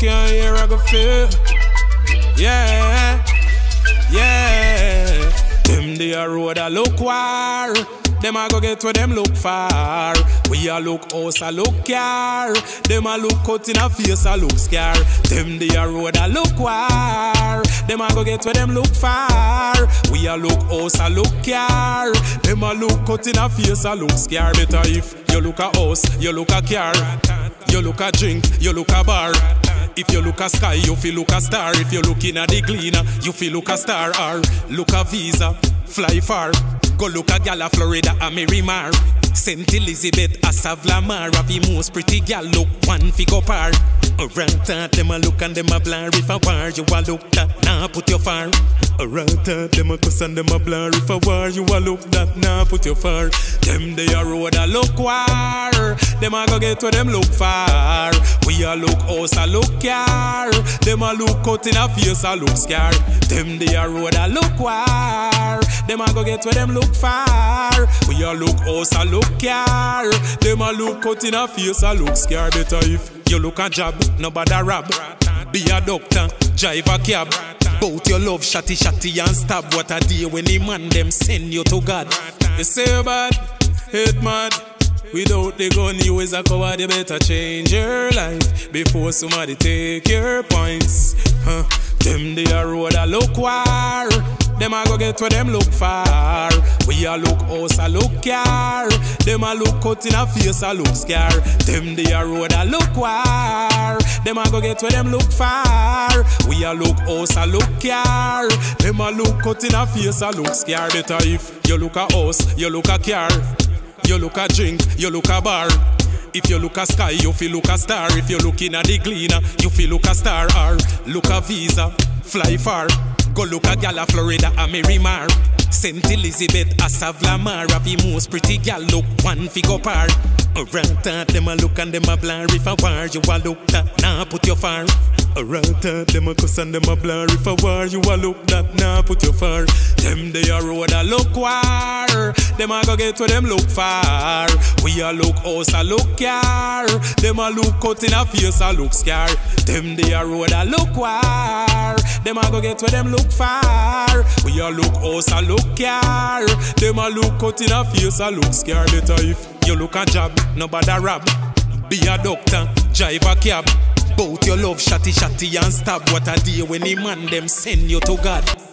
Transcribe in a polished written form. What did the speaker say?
can't hear, I go feel. Yeah, yeah. Them they a road a look war. Them a go get where them look far. We a look house a look car. Them a look cut in a face a look scar. Them they a road a look war. Them a go get where them look far. We a look house a look car. Them a look cut in a face a look scar. Better if you look a house, you look a car. You look a drink, you look a bar. If you look a sky, you feel look a star. If you look in a the gleaner, you feel look a star. Or look a visa, fly far. Go look a gal a Florida, a Miramar. St. Elizabeth, a Savlamar. Have the most pretty gal look one figure par. Around that, them a look and them a blur. If a war, you a look that, now put your far. Around that, them a cuss and them a blur. If a war, you a look that, now put your far. Them they a road a look war. Them a go get where them look far. We a look house a look car. Them a look cut in a face a look scar. Them they a road a look war. Them a go get where them look far. We a look house a look car. Them a look cut in a face a look scar. Better if you look a job, nobody rob. Be a doctor, drive a cab. Bout your love, shotty and stab. What a day when the man them send you to God. You say bad, hate mad. Without the gun, you is a coward. You better change your life before somebody take your points. Them they a road a look war. Them a go get where them look far. We a look house a look car. Them a look cut in a face a look scar. Them they a road a look war. Them a go get where them look far. We a look house a look car. Them a look cut in a face a look scar. Better if you look a house, you look a car. You look a drink, you look a bar. If you look a sky, you feel look a star. If you look in a the gleaner, you feel look a star. Or look a visa, fly far. Go look a gal a Florida, a Miramar. St. Elizabeth, a Savlamar. Have the most pretty gal look one figure par. Around that, them a look and them a blur. If a war, you a look that, now put your far. Around that, them a cuss and them a blur. If a war, you a look that, now put your far. Them they a road a look war. Them a go get where them look far. We a look house a look car. Them a look cut in a face a look scar. Them they a road a look war. Them a go get where them look far. We a look house a look car. Them a look cut in a face a look scar. Better if you look a job, nobody rob. Be a doctor, drive a cab. Bout your love, shotty and stab. What a day when the man them send you to God.